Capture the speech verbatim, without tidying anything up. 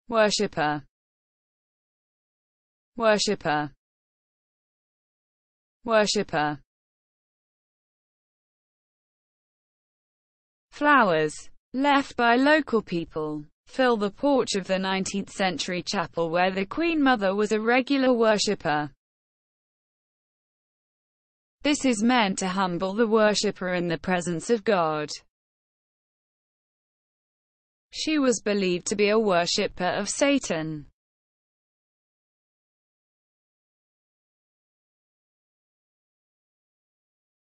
worshipper, worshipper, worshipper. Flowers left by local people fill the porch of the nineteenth century chapel where the Queen Mother was a regular worshipper. This is meant to humble the worshipper in the presence of God. She was believed to be a worshipper of Satan.